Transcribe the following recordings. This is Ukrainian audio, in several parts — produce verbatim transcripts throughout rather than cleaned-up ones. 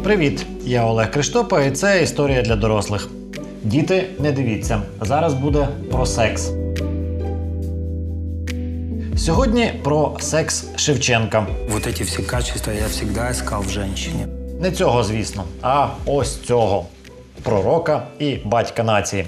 Привіт! Я Олег Криштопа і це історія для дорослих. Діти, не дивіться. Зараз буде про секс. Сьогодні про секс Шевченка. Вот эти все качества я всегда искал в женщине. Не цього, звісно, а ось цього. Пророка і батька нації.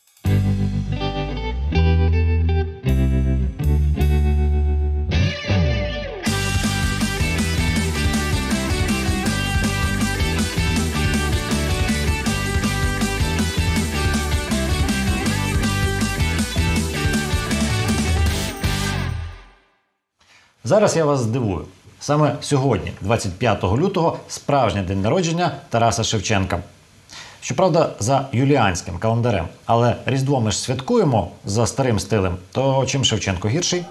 Зараз я вас здивую. Саме сьогодні, двадцять п'ятого лютого, справжній день народження Тараса Шевченка. Щоправда, за юліанським календарем. Але Різдво ми ж святкуємо за старим стилем. То чим Шевченко гірший?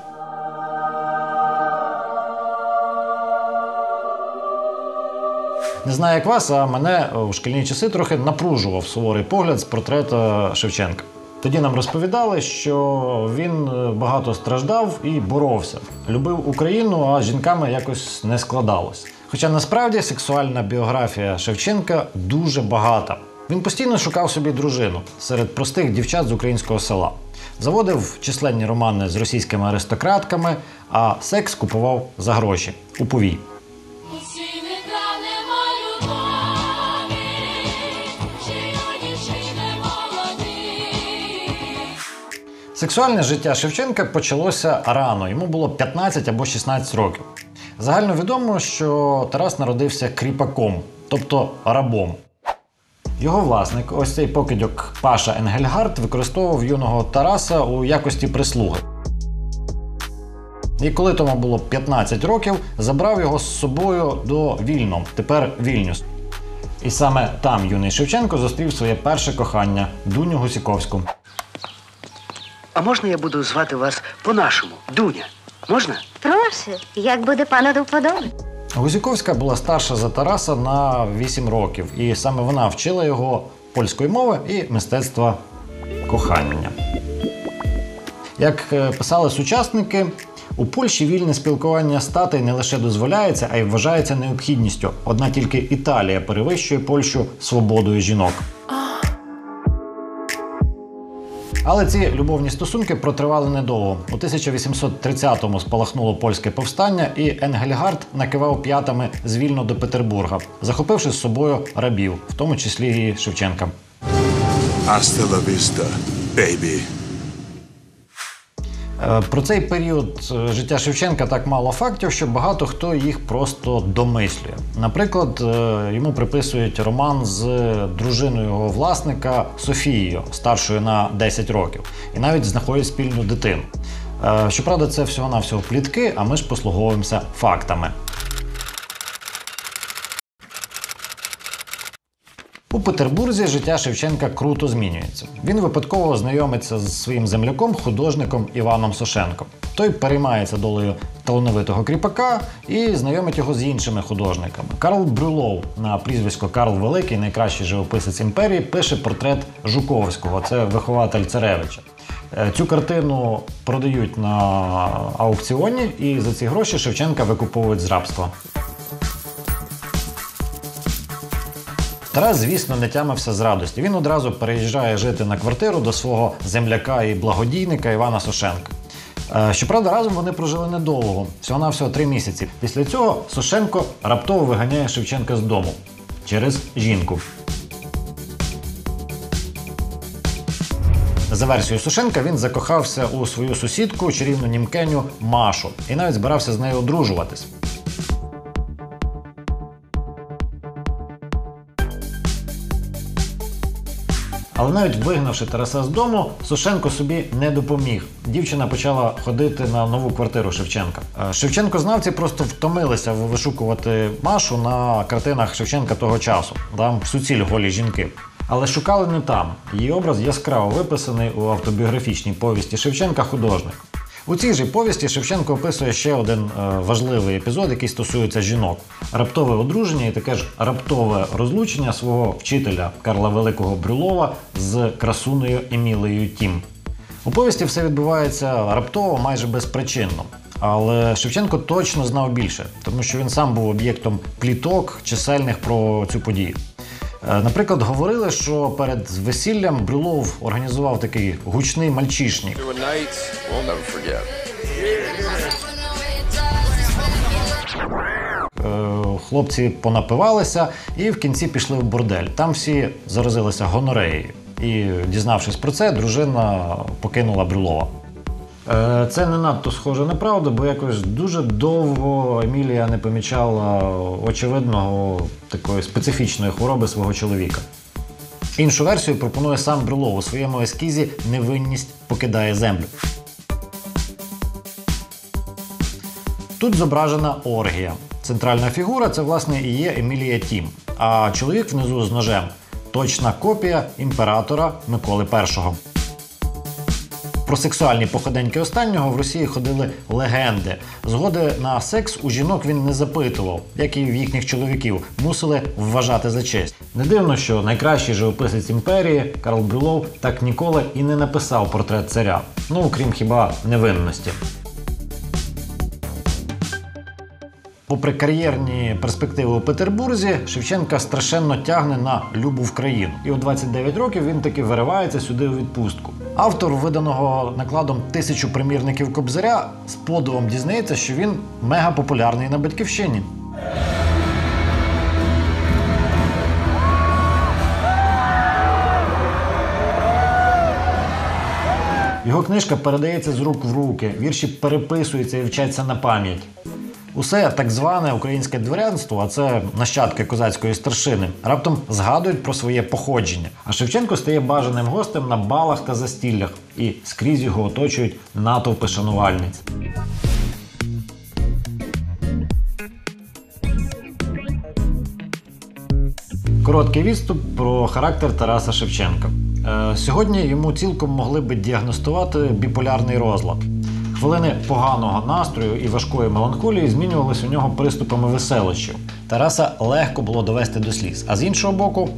Не знаю, як вас, а мене у шкільні часи трохи напружував суворий погляд з портрета Шевченка. Тоді нам розповідали, що він багато страждав і боровся. Любив Україну, а з жінками якось не складалось. Хоча насправді сексуальна біографія Шевченка дуже багата. Він постійно шукав собі дружину серед простих дівчат з українського села. Заводив численні романи з російськими аристократками, а секс купував за гроші у повій. Сексуальне життя Шевченка почалося рано, йому було п'ятнадцять або шістнадцять років. Загально відомо, що Тарас народився кріпаком, тобто рабом. Його власник, ось цей покидьок Паша Енгельгард, використовував юного Тараса у якості прислуги. І коли тому було п'ятнадцять років, забрав його з собою до Вільно, тепер Вільнюс. І саме там юний Шевченко зустрів своє перше кохання – Дуню Гусіковську. А можна я буду звати вас по-нашому? Дуня. Можна? Прошу, як буде пану до вподоби. Гусіковська була старша за Тараса на вісім років. І саме вона вчила його польської мови і мистецтва кохання. Як писали сучасники, у Польщі вільне спілкування статей не лише дозволяється, а й вважається необхідністю. Одна тільки Італія перевищує Польщу свободою жінок. Але ці любовні стосунки протривали недовго. У тисяча вісімсот тридцятому спалахнуло польське повстання, і Енгельгард накивав п'ятами з Вільно до Петербурга, захопивши з собою рабів, в тому числі і Шевченка. Hasta la vista, baby. Про цей період життя Шевченка так мало фактів, що багато хто їх просто домислює. Наприклад, йому приписують роман з дружиною його власника Софією, старшою на десять років, і навіть знаходять спільну дитину. Щоправда, це всього-навсього плітки, а ми ж послуговуємося фактами. У Петербурзі життя Шевченка круто змінюється. Він випадково знайомиться з своїм земляком, художником Іваном Сошенком. Той переймається долею талановитого кріпака і знайомить його з іншими художниками. Карл Брюлов, на прізвисько Карл Великий, найкращий живописець імперії, пише портрет Жуковського, це вихователь царевича. Цю картину продають на аукціоні, і за ці гроші Шевченка викуповують з рабства. Тарас, звісно, не тямився з радості. Він одразу переїжджає жити на квартиру до свого земляка і благодійника Івана Сошенка. Щоправда, разом вони прожили недовго, всього-навсього три місяці. Після цього Сошенко раптово виганяє Шевченка з дому через жінку. За версією Сошенка, він закохався у свою сусідку, чарівну німкеню Машу, і навіть збирався з нею одружуватись. Але навіть вигнавши Тараса з дому, Сошенко собі не допоміг. Дівчина почала ходити на нову квартиру Шевченка. Шевченко-знавці просто втомилися вишукувати Машу на картинах Шевченка того часу. Там суціль голі жінки. Але шукали не там. Її образ яскраво виписаний у автобіографічній повісті Шевченка «Художник». У цій же повісті Шевченко описує ще один е, важливий епізод, який стосується жінок. Раптове одруження і таке ж раптове розлучення свого вчителя Карла Великого Брюлова з красунею Емілею Тім. У повісті все відбувається раптово, майже безпричинно. Але Шевченко точно знав більше, тому що він сам був об'єктом пліток чисельних про цю подію. Наприклад, говорили, що перед весіллям Брюлов організував такий гучний мальчишник. Хлопці понапивалися і в кінці пішли в бордель. Там всі заразилися гонореєю. І, дізнавшись про це, дружина покинула Брюлова. Це не надто схоже на правду, бо якось дуже довго Емілія не помічала очевидного такої специфічної хвороби свого чоловіка. Іншу версію пропонує сам Брюлов у своєму ескізі «Невинність покидає землю». Тут зображена оргія. Центральна фігура – це, власне, і є Емілія Тім, а чоловік внизу з ножем – точна копія імператора Миколи Першого. Про сексуальні походеньки останнього в Росії ходили легенди. Згоди на секс у жінок він не запитував, як і в їхніх чоловіків, мусили вважати за честь. Не дивно, що найкращий живописець імперії Карл Брюлов так ніколи і не написав портрет царя. Ну, крім хіба невинності. Попри кар'єрні перспективи у Петербурзі, Шевченка страшенно тягне на любу в країну. І у двадцять дев'ять років він таки виривається сюди у відпустку. Автор виданого накладом тисячу примірників Кобзаря з подивом дізнається, що він мегапопулярний на Батьківщині. Його книжка передається з рук в руки, вірші переписуються і вчаться на пам'ять. Усе так зване українське дворянство, а це нащадки козацької старшини, раптом згадують про своє походження. А Шевченко стає бажаним гостем на балах та застіллях, і скрізь його оточують натовпи шанувальниць. Короткий відступ про характер Тараса Шевченка. Е, сьогодні йому цілком могли би діагностувати біполярний розлад. Хвилини поганого настрою і важкої меланхолії змінювалися у нього приступами веселощів. Тараса легко було довести до сліз. А з іншого боку,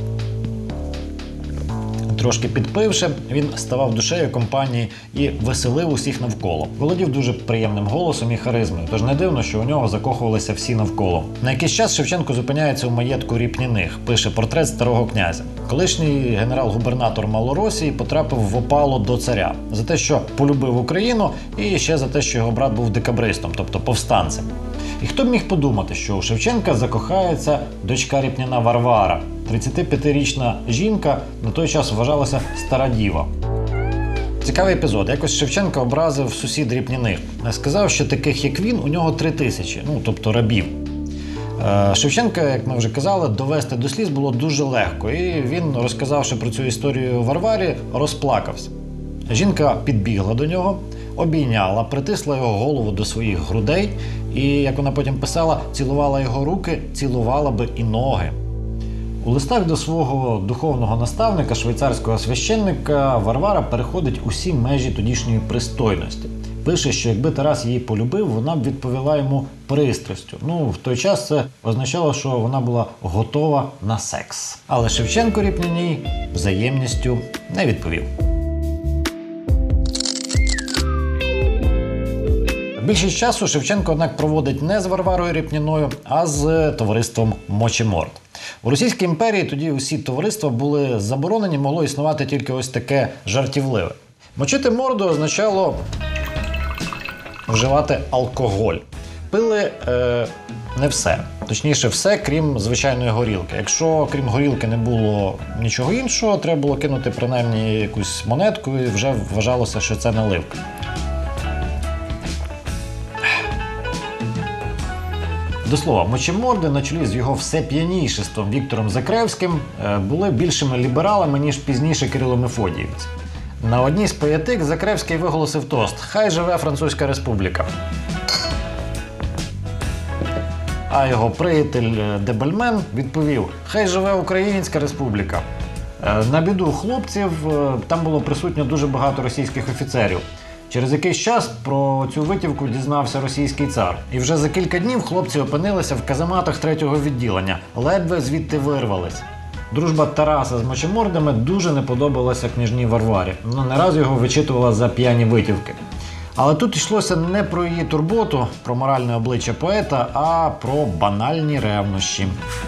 трошки підпивши, він ставав душею компанії і веселив усіх навколо. Володів дуже приємним голосом і харизмою, тож не дивно, що у нього закохувалися всі навколо. На якийсь час Шевченко зупиняється у маєтку Ріпніних, пише портрет старого князя. Колишній генерал-губернатор Малоросії потрапив в опалу до царя за те, що полюбив Україну, і ще за те, що його брат був декабристом, тобто повстанцем. І хто б міг подумати, що у Шевченка закохається дочка Ріпніна Варвара. тридцятип'ятирічна жінка на той час вважалася стара діва. Цікавий епізод. Якось Шевченка образив сусід Ріпніних. Сказав, що таких, як він, у нього три тисячі, ну, тобто рабів. Шевченка, як ми вже казали, довести до сліз було дуже легко. І він, розказавши про цю історію Варварі, розплакався. Жінка підбігла до нього, обійняла, притисла його голову до своїх грудей і, як вона потім писала, цілувала його руки, цілувала би і ноги. У листах до свого духовного наставника, швейцарського священника, Варвара переходить усі межі тодішньої пристойності. Пише, що якби Тарас її полюбив, вона б відповіла йому пристрастю. Ну, в той час це означало, що вона була готова на секс. Але Шевченко Ріпніній взаємністю не відповів. Більшість часу Шевченко, однак, проводить не з Варварою Ріпніною, а з товариством Мочеморд. У Російській імперії тоді усі товариства були заборонені, могло існувати тільки ось таке жартівливе. Мочити морду означало вживати алкоголь. Пили е, не все. Точніше, все, крім звичайної горілки. Якщо крім горілки не було нічого іншого, треба було кинути принаймні якусь монетку і вже вважалося, що це наливка. До слова, Мочеморди на чолі з його всеп'янішеством Віктором Закревським були більшими лібералами, ніж пізніше Кирило Мефодіївець. На одній з пиятик Закревський виголосив тост «Хай живе Французька Республіка». А його приятель Дебельмен відповів «Хай живе Українська Республіка». На біду хлопців там було присутньо дуже багато російських офіцерів. Через якийсь час про цю витівку дізнався російський цар. І вже за кілька днів хлопці опинилися в казематах третього відділення. Ледве звідти вирвались. Дружба Тараса з Мочемордами дуже не подобалася княжні Варварі. Вона не раз його вичитувала за п'яні витівки. Але тут йшлося не про її турботу, про моральне обличчя поета, а про банальні ревнощі.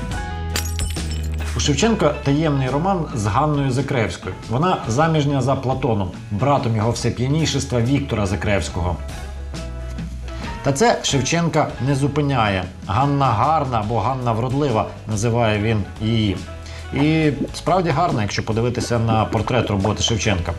У Шевченка таємний роман з Ганною Закревською. Вона заміжня за Платоном, братом його всеп'янішества Віктора Закревського. Та це Шевченка не зупиняє. Ганна гарна або Ганна вродлива, називає він її. І справді гарна, якщо подивитися на портрет роботи Шевченка.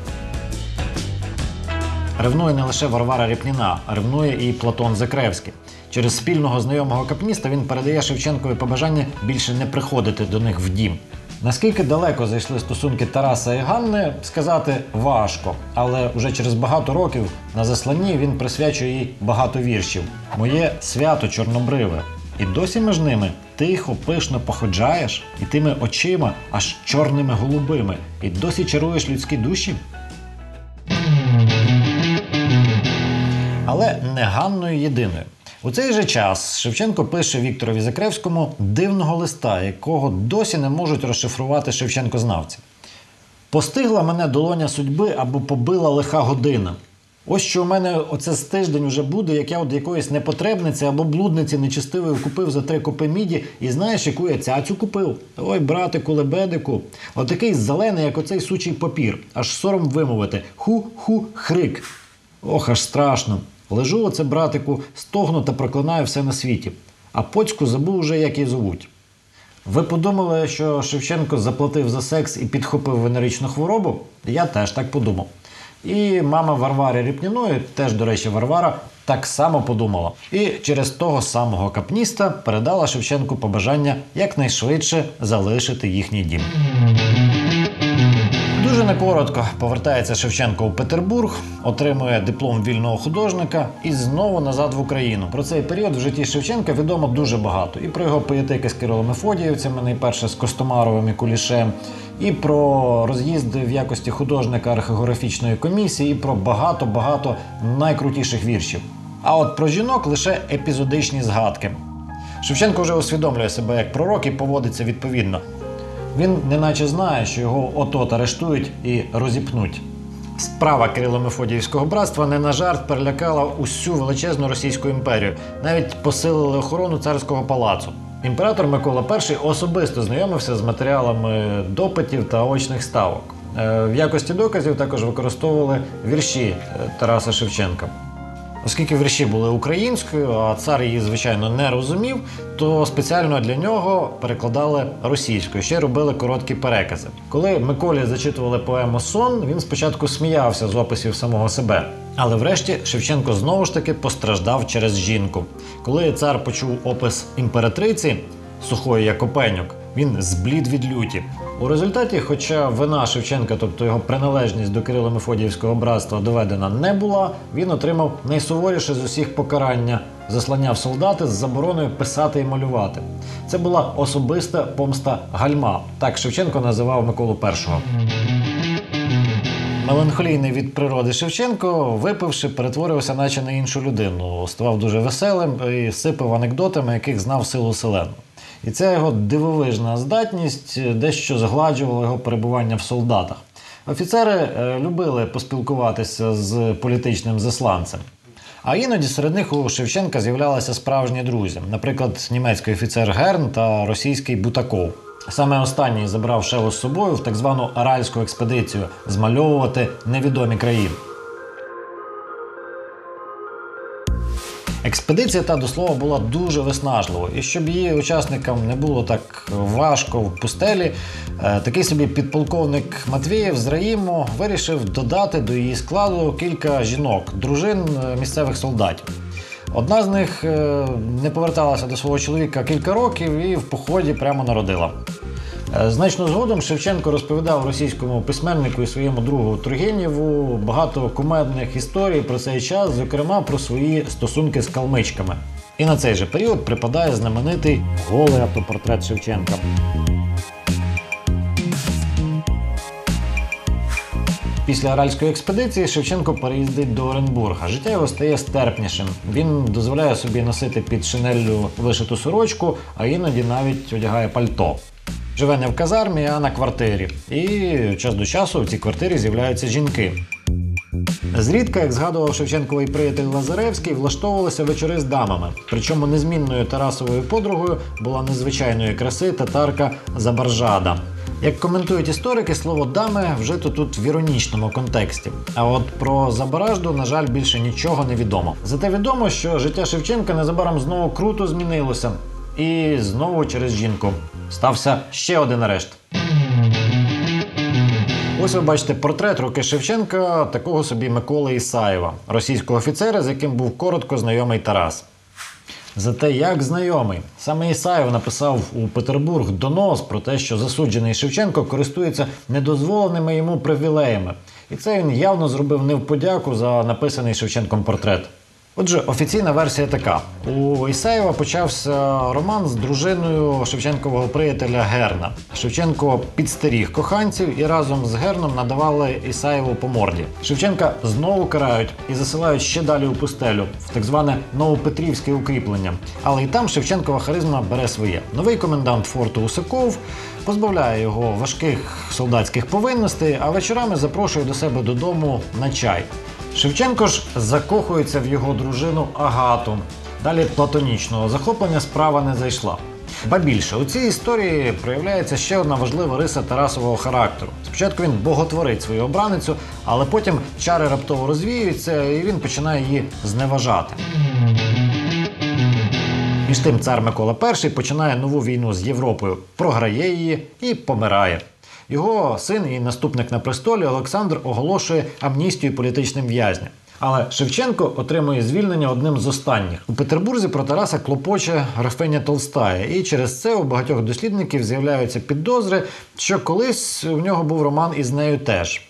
Ревнує не лише Варвара Рєпніна, а ревнує і Платон Закревський. Через спільного знайомого капніста він передає Шевченкові побажання більше не приходити до них в дім. Наскільки далеко зайшли стосунки Тараса і Ганни, сказати важко. Але вже через багато років на засланні він присвячує їй багато віршів. «Моє свято чорнобриве. І досі між ними тихо, пишно походжаєш, і тими очима аж чорними голубими, і досі чаруєш людські душі». Але не Ганною єдиною. У цей же час Шевченко пише Вікторові Закревському дивного листа, якого досі не можуть розшифрувати шевченкознавці. «Постигла мене долоня судьби або побила лиха година. Ось що у мене оце з тиждень уже буде, як я от якоїсь непотребниці або блудниці нечистивої купив за три копи міді, і знаєш, яку я цяцю купив? Ой, братику, лебедику, отакий зелений, як оцей сучий папір, аж сором вимовити. Ху-ху-хрик. Ох, аж страшно. Лежу оце, братику, стогну та проклинаю все на світі. А поцьку забув уже, як її зовуть». Ви подумали, що Шевченко заплатив за секс і підхопив венеричну хворобу? Я теж так подумав. І мама Варвари Рєпніної, теж, до речі, Варвара, так само подумала. І через того самого капніста передала Шевченку побажання якнайшвидше залишити їхній дім. Дуже некоротко повертається Шевченко у Петербург, отримує диплом вільного художника і знову назад в Україну. Про цей період в житті Шевченка відомо дуже багато. І про його поєтики з Кирилом-Мефодіївцем, найперше з Костомаровим і Кулішем, і про роз'їзди в якості художника археографічної комісії, і про багато-багато найкрутіших віршів. А от про жінок лише епізодичні згадки. Шевченко вже усвідомлює себе як пророк і поводиться відповідно. Він неначе знає, що його от-от арештують і розіпнуть. Справа Кирило-Мефодіївського братства не на жарт перелякала усю величезну Російську імперію. Навіть посилили охорону царського палацу. Імператор Микола І особисто знайомився з матеріалами допитів та очних ставок. В якості доказів також використовували вірші Тараса Шевченка. Оскільки вірші були українською, а цар її, звичайно, не розумів, то спеціально для нього перекладали російською, ще й робили короткі перекази. Коли Миколі зачитували поему «Сон», він спочатку сміявся з описів самого себе. Але врешті Шевченко знову ж таки постраждав через жінку. Коли цар почув опис імператриці, сухої як опеньок, він зблід від люті. У результаті, хоча вина Шевченка, тобто його приналежність до Кирило-Мефодіївського братства, доведена не була, він отримав найсуворіше з усіх покарання – заслання в солдати з забороною писати і малювати. Це була особиста помста Гальма, так Шевченко називав Миколу Першого. Меланхолійний від природи Шевченко, випивши, перетворився наче на іншу людину, ставав дуже веселим і сипав анекдотами, яких знав силу селену. І ця його дивовижна здатність дещо згладжувала його перебування в солдатах. Офіцери е, любили поспілкуватися з політичним засланцем. А іноді серед них у Шевченка з'являлися справжні друзі. Наприклад, німецький офіцер Герн та російський Бутаков. Саме останній забрав Шеву з собою в так звану Аральську експедицію змальовувати невідомі країни. Експедиція та, до слова, була дуже виснажливою. І щоб її учасникам не було так важко в пустелі, такий собі підполковник Матвієв з Раїму вирішив додати до її складу кілька жінок, дружин місцевих солдатів. Одна з них не поверталася до свого чоловіка кілька років і в поході прямо народила. Значно згодом Шевченко розповідав російському письменнику і своєму другу Тургенєву багато кумедних історій про цей час, зокрема про свої стосунки з калмичками. І на цей же період припадає знаменитий голий автопортрет Шевченка. Після Аральської експедиції Шевченко переїздить до Оренбурга. Життя його стає стерпнішим. Він дозволяє собі носити під шинеллю вишиту сорочку, а іноді навіть одягає пальто. Живе не в казармі, а на квартирі. І час до часу в цій квартирі з'являються жінки. Зрідка, як згадував Шевченковий приятель Лазаревський, влаштовувалися вечори з дамами. Причому незмінною Тарасовою подругою була незвичайної краси татарка Забаржада. Як коментують історики, слово «дами» вжито тут в іронічному контексті. А от про Забаражду, на жаль, більше нічого не відомо. Зате відомо, що життя Шевченка незабаром знову круто змінилося. І знову через жінку. Стався ще один арешт. Ось ви бачите портрет руки Шевченка такого собі Миколи Ісаєва, російського офіцера, з яким був коротко знайомий Тарас. Зате як знайомий. Саме Ісаєв написав у Петербург донос про те, що засуджений Шевченко користується недозволеними йому привілеями. І це він явно зробив не в подяку за написаний Шевченком портрет. Отже, офіційна версія така. У Ісаєва почався роман з дружиною Шевченкового приятеля Герна. Шевченко підстеріг коханців і разом з Герном надавали Ісаєву по морді. Шевченка знову карають і засилають ще далі у пустелю, в так зване Новопетрівське укріплення. Але і там Шевченкова харизма бере своє. Новий комендант форту Усаков позбавляє його важких солдатських повинностей, а вечорами запрошує до себе додому на чай. Шевченко ж закохується в його дружину Агату. Далі платонічного захоплення справа не зайшла. Ба більше, у цій історії проявляється ще одна важлива риса Тарасового характеру. Спочатку він боготворить свою обраницю, але потім чари раптово розвіюються і він починає її зневажати. Між тим цар Микола І починає нову війну з Європою, програє її і помирає. Його син і наступник на престолі Олександр оголошує амністію політичним в'язням. Але Шевченко отримує звільнення одним з останніх. У Петербурзі про Тараса клопоче графиня Толстая, і через це у багатьох дослідників з'являються підозри, що колись у нього був роман із нею теж.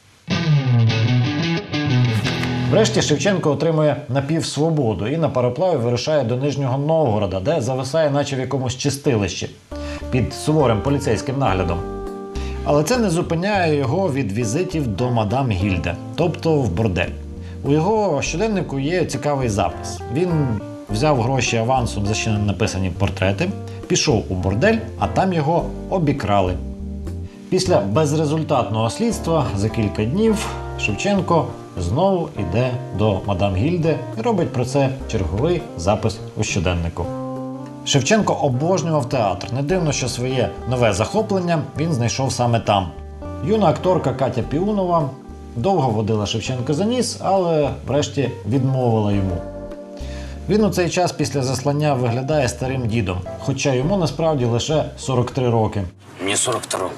Врешті Шевченко отримує напівсвободу і на пароплаві вирушає до Нижнього Новгорода, де зависає наче в якомусь чистилищі, під суворим поліцейським наглядом. Але це не зупиняє його від візитів до мадам Гільде, тобто в бордель. У його щоденнику є цікавий запис. Він взяв гроші авансом за ще не написані портрети, пішов у бордель, а там його обікрали. Після безрезультатного слідства за кілька днів Шевченко знову йде до мадам Гільде і робить про це черговий запис у щоденнику. Шевченко обожнював театр. Не дивно, що своє нове захоплення він знайшов саме там. Юна акторка Катя Піунова довго водила Шевченка за ніс, але врешті відмовила йому. Він у цей час після заслання виглядає старим дідом, хоча йому насправді лише сорок три роки. Мені сорок три роки.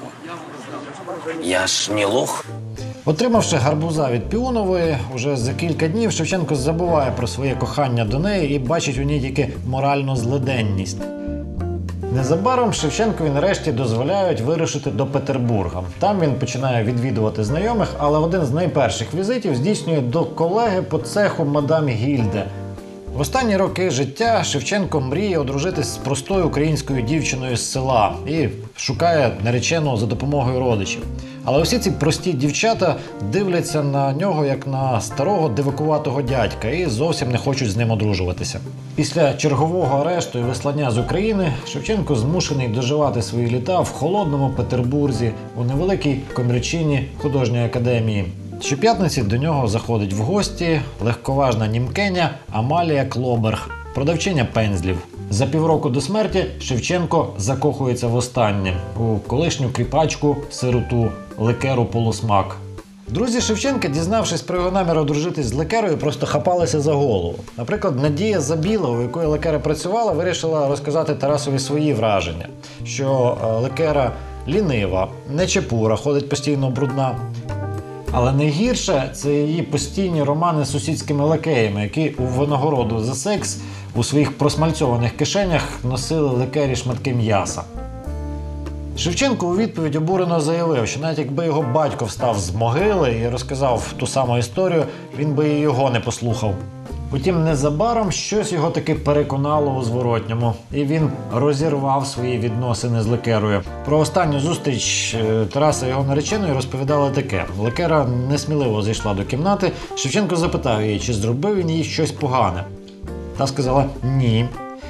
Я ж не лох. Отримавши гарбуза від Піунової, уже за кілька днів Шевченко забуває про своє кохання до неї і бачить у ній тільки моральну злиденність. Незабаром Шевченкові нарешті дозволяють вирушити до Петербурга. Там він починає відвідувати знайомих, але один з найперших візитів здійснює до колеги по цеху мадам Гільде. В останні роки життя Шевченко мріє одружитись з простою українською дівчиною з села і шукає наречену за допомогою родичів. Але усі ці прості дівчата дивляться на нього як на старого дивакуватого дядька і зовсім не хочуть з ним одружуватися. Після чергового арешту і вислання з України Шевченко змушений доживати свої літа в холодному Петербурзі у невеликій комірчині художньої академії. Щоп'ятниці до нього заходить в гості легковажна німкеня Амалія Клоберг, продавчиня пензлів. За півроку до смерті Шевченко закохується востаннє у колишню кріпачку, сироту, Лекеру Полусмак. Друзі Шевченка, дізнавшись про його намір одружитись з Лекерою, просто хапалися за голову. Наприклад, Надія Забілова, у якої Лекера працювала, вирішила розказати Тарасові свої враження, що Лекера лінива, нечепура, ходить постійно брудна. Але найгірше – це її постійні романи з сусідськими лакеями, які у винагороду за секс у своїх просмальцьованих кишенях носили Лекері шматки м'яса. Шевченко у відповідь обурено заявив, що навіть якби його батько встав з могили і розказав ту саму історію, він би і його не послухав. Утім, незабаром щось його таки переконало у зворотньому, і він розірвав свої відносини з Лекерою. Про останню зустріч Тараса і його нареченої розповідали таке. Лекера несміливо зайшла до кімнати, Шевченко запитав її, чи зробив він їй щось погане. Та сказала «ні».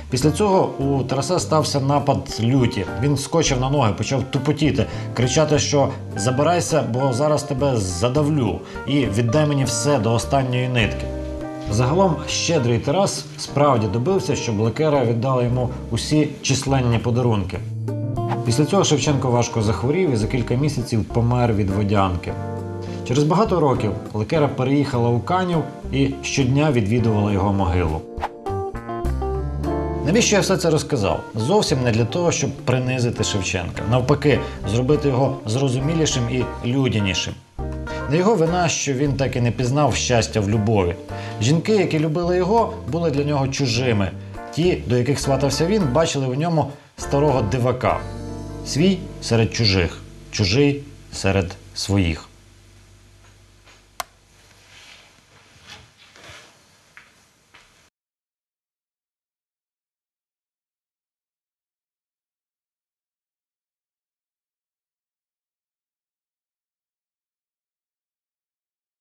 Після цього у Тараса стався напад люті. Він скочив на ноги, почав тупотіти, кричати, що «забирайся, бо зараз тебе задавлю» і «віддай мені все до останньої нитки». Загалом щедрий Тарас справді добився, щоб лекера віддали йому усі численні подарунки. Після цього Шевченко важко захворів і за кілька місяців помер від водянки. Через багато років лекера переїхала у Канів і щодня відвідувала його могилу. Навіщо я все це розказав? Зовсім не для того, щоб принизити Шевченка. Навпаки, зробити його зрозумілішим і людянішим. Не його вина, що він так і не пізнав щастя в любові. Жінки, які любили його, були для нього чужими. Ті, до яких сватався він, бачили в ньому старого дивака. Свій серед чужих, чужий серед своїх.